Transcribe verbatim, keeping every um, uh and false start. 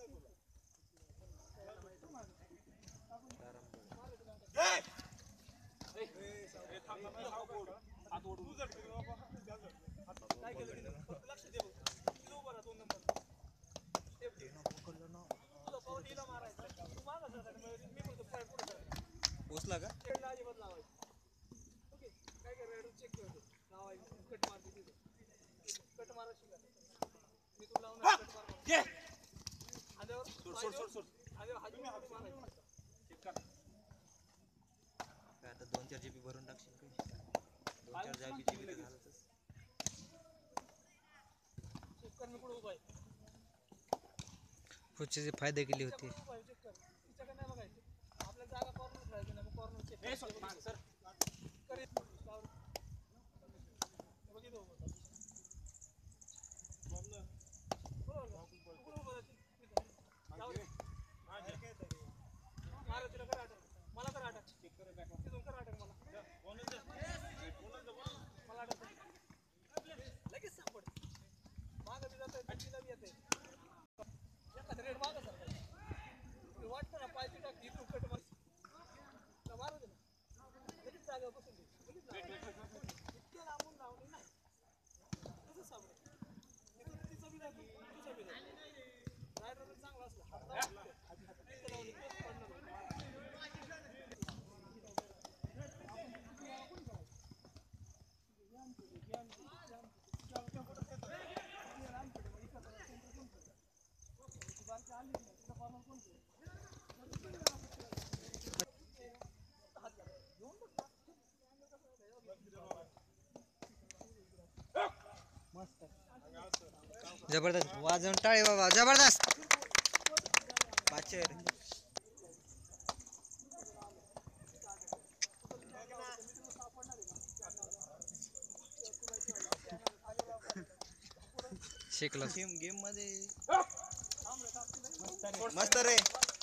पोचला का? आता दोन चार जीबी भरून टाकशील काही दोन चार जीबी जीबी तर झालंच. पुढचे फायदे केले होते. जबरदस्त वाजवून टाळे बाबा, जबरदस्त पाचर. शिकलो गेम मध्ये मस्त रे.